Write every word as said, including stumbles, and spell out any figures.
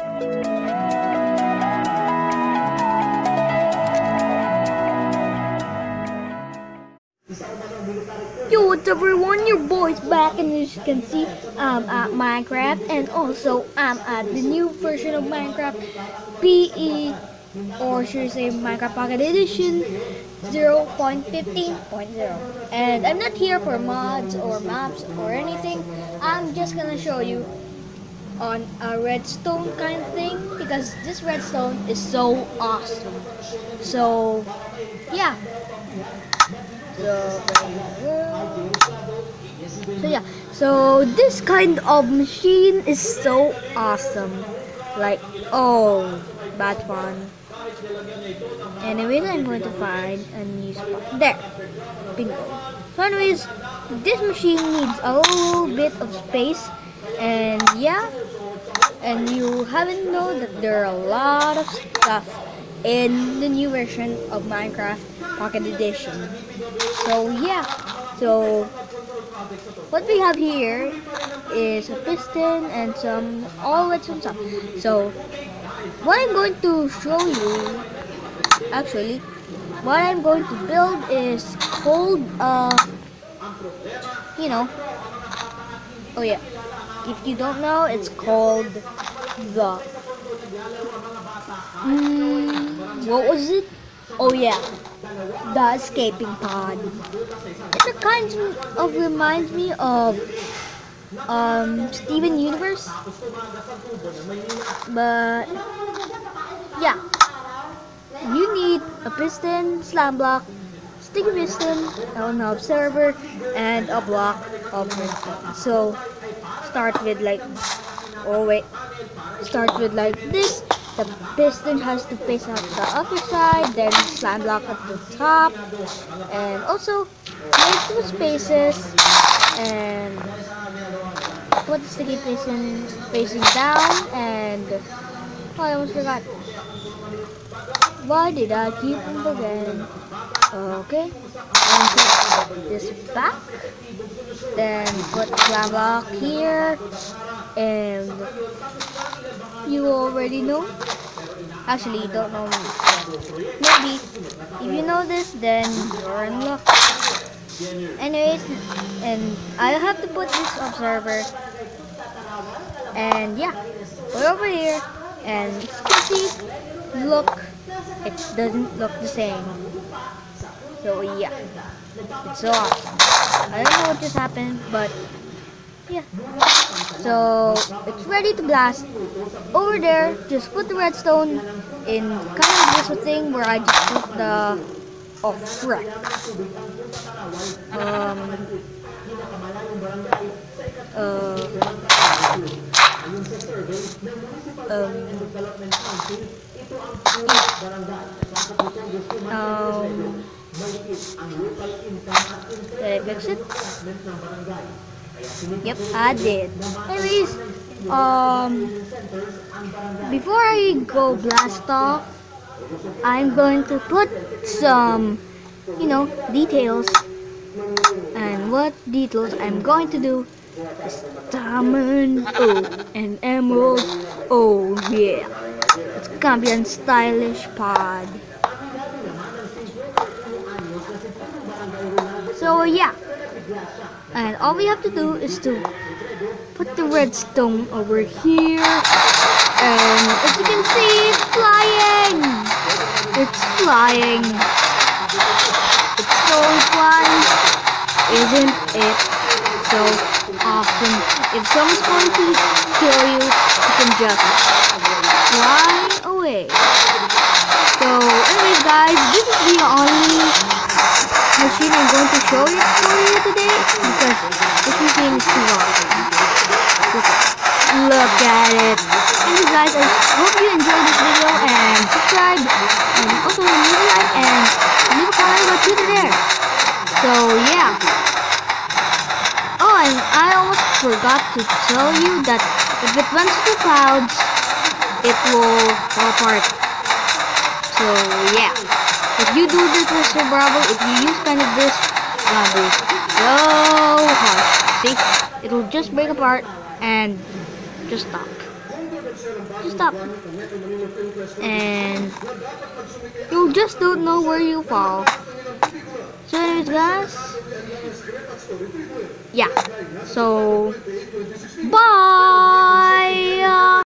Yo, what's up everyone, your boy's back, and as you can see, I'm at Minecraft, and also I'm at the new version of Minecraft, P E, or should I say Minecraft Pocket Edition zero point fifteen point zero. And I'm not here for mods or maps or anything. I'm just gonna show you on a redstone kind of thing, because this redstone is so awesome. So, yeah. So, so yeah, so this kind of machine is so awesome. Like, oh, bad fun. Anyways, I'm going to find a new spot. There, bingo. So anyways, this machine needs a little bit of space, and yeah, and you haven't known that there are a lot of stuff in the new version of Minecraft Pocket Edition. So yeah, so what we have here is a piston and some all with some stuff. So what I'm going to show you, actually, what I'm going to build is called uh you know oh yeah, if you don't know, it's called the mm, what was it? Oh yeah, the escaping pod. It kind of reminds me of um Steven Universe, but yeah, you need a piston, slam block, sticky piston, an observer, and a block of redstone. So start with like oh wait start with like this. The piston has to face out the other side, then slam block at the top, and also make two spaces, and put the sticky piston facing down, and oh, I almost forgot. Why did I keep on forgetting? Okay, and put this back, then put slam block here, and you already know. Actually, you don't know me. Maybe. If you know this, then you're in luck. Anyways, and I have to put this observer. And yeah, put over here. And as you can see, look, it doesn't look the same. So yeah, it's so awesome. I don't know what just happened, but yeah. So it's ready to blast. Over there, just put the redstone in kind of this thing where I just put the oh frick. Um uh um um did I fix it? Yep, I did. Anyways, um, before I go blast off, I'm going to put some, you know, details. And what details I'm going to do is diamond, oh, and emerald, oh yeah. It's gonna be a stylish pod. So yeah. And all we have to do is to put the redstone over here, and as you can see, it's flying! It's flying! It's so flying, isn't it so awesome? If someone's going to kill you, you can just fly away. So anyways guys, this is the only machine I'm going to show you for you today, because this machine is too awesome. Look at it. Anyways guys, I hope you enjoyed this video, and subscribe, and also leave a like and leave a comment about Twitter there. So yeah. Oh, and I almost forgot to tell you that if it runs to clouds, it will fall apart. So yeah. If you do this with survival, if you use kind of this, it's gonna be so hard. See? It'll just break apart and just stop. just stop. And you just don't know where you fall. So anyways guys, yeah, so bye.